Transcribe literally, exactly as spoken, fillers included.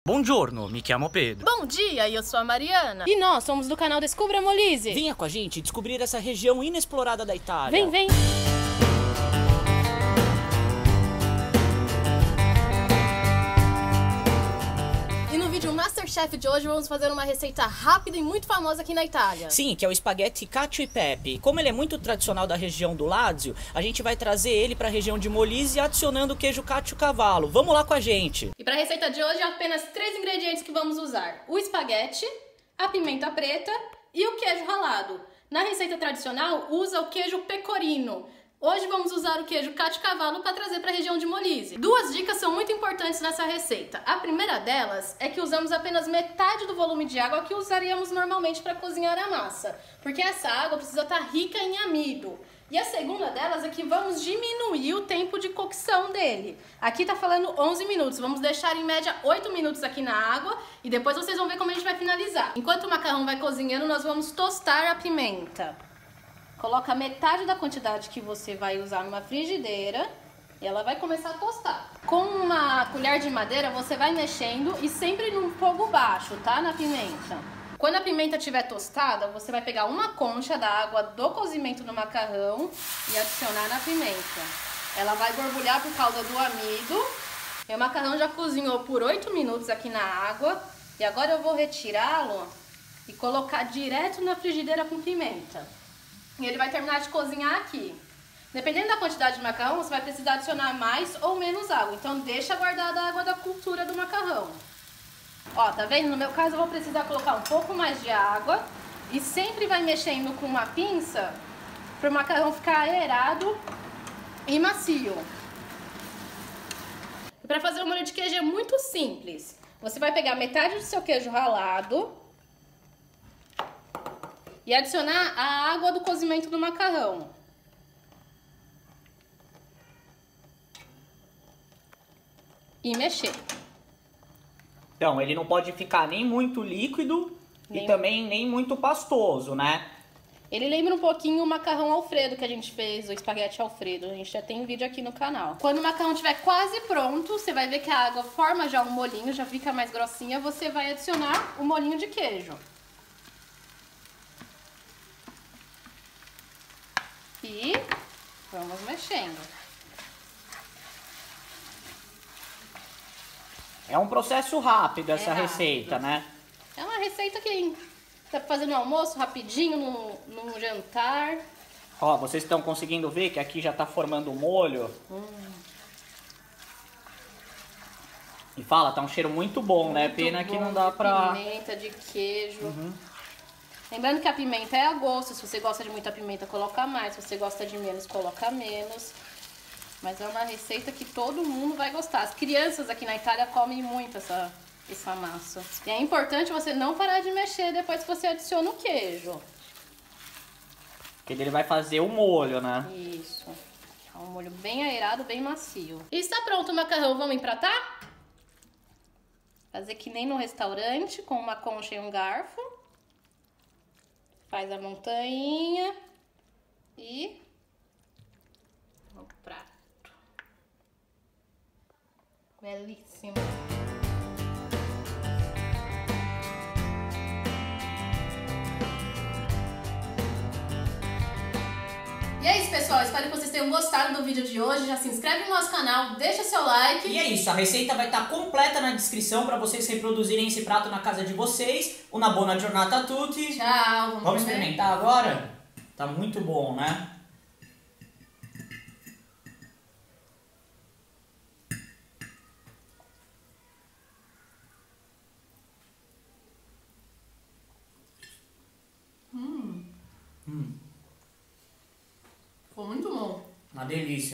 Buongiorno, mi chiamo Pedro. Bom dia, eu sou a Mariana. E nós somos do canal Descubra Molise. Venha com a gente descobrir essa região inexplorada da Itália. Vem, vem. E no vídeo Masterchef de hoje vamos fazer uma receita rápida e muito famosa aqui na Itália. Sim, que é o espaguete cacio e pepe. Como ele é muito tradicional da região do Lácio, a gente vai trazer ele para a região de Molise adicionando o queijo cacio cavallo. Vamos lá com a gente. E para a receita de hoje, apenas três ingredientes que vamos usar: o espaguete, a pimenta preta e o queijo ralado. Na receita tradicional, usa o queijo pecorino. Hoje vamos usar o queijo cacio cavallo para trazer para a região de Molise. Duas dicas são muito importantes nessa receita. A primeira delas é que usamos apenas metade do volume de água que usaríamos normalmente para cozinhar a massa, porque essa água precisa estar rica em amido. E a segunda delas é que vamos diminuir o tempo de cocção dele. Aqui tá falando onze minutos, vamos deixar em média oito minutos aqui na água e depois vocês vão ver como a gente vai finalizar. Enquanto o macarrão vai cozinhando, nós vamos tostar a pimenta. Coloca metade da quantidade que você vai usar numa frigideira e ela vai começar a tostar. Com uma colher de madeira você vai mexendo e sempre num fogo baixo, tá? Na pimenta. Quando a pimenta estiver tostada, você vai pegar uma concha da água do cozimento do macarrão e adicionar na pimenta. Ela vai borbulhar por causa do amido. E o macarrão já cozinhou por oito minutos aqui na água. E agora eu vou retirá-lo e colocar direto na frigideira com pimenta. E ele vai terminar de cozinhar aqui. Dependendo da quantidade de macarrão, você vai precisar adicionar mais ou menos água. Então deixa guardada a água da cultura do macarrão. Ó, tá vendo? No meu caso eu vou precisar colocar um pouco mais de água. E sempre vai mexendo com uma pinça para o macarrão ficar aerado e macio. E para fazer o molho de queijo é muito simples. Você vai pegar metade do seu queijo ralado e adicionar a água do cozimento do macarrão. E mexer. Então, ele não pode ficar nem muito líquido nem... e também nem muito pastoso, né? Ele lembra um pouquinho o macarrão Alfredo que a gente fez, o espaguete Alfredo. A gente já tem um vídeo aqui no canal. Quando o macarrão estiver quase pronto, você vai ver que a água forma já um molinho, já fica mais grossinha. Você vai adicionar o molinho de queijo. E vamos mexendo. É um processo rápido essa é rápido. receita, né? É uma receita que dá pra fazer no almoço, rapidinho, no, no jantar. Ó, vocês estão conseguindo ver que aqui já tá formando o molho. Hum. E fala, tá um cheiro muito bom, muito né? Pena bom, que não dá pra... pimenta, de queijo. Uhum. Lembrando que a pimenta é a gosto, se você gosta de muita pimenta, coloca mais, se você gosta de menos, coloca menos. Mas é uma receita que todo mundo vai gostar. As crianças aqui na Itália comem muito essa, essa massa. E é importante você não parar de mexer depois que você adiciona o queijo. Porque ele vai fazer o molho, né? Isso. É um molho bem aerado, bem macio. E está pronto o macarrão, vamos empratar? Fazer que nem no restaurante, com uma concha e um garfo. Faz a montanha e no prato. Belíssimo. E é isso, pessoal. Espero que vocês tenham gostado do vídeo de hoje. Já se inscreve no nosso canal, deixa seu like. E é isso, a receita vai estar completa na descrição para vocês reproduzirem esse prato na casa de vocês. Una buona giornata a tutti. Tchau. Vamos, vamos experimentar agora? Tá muito bom, né? Hum. Hum. Ficou muito bom. Uma delícia.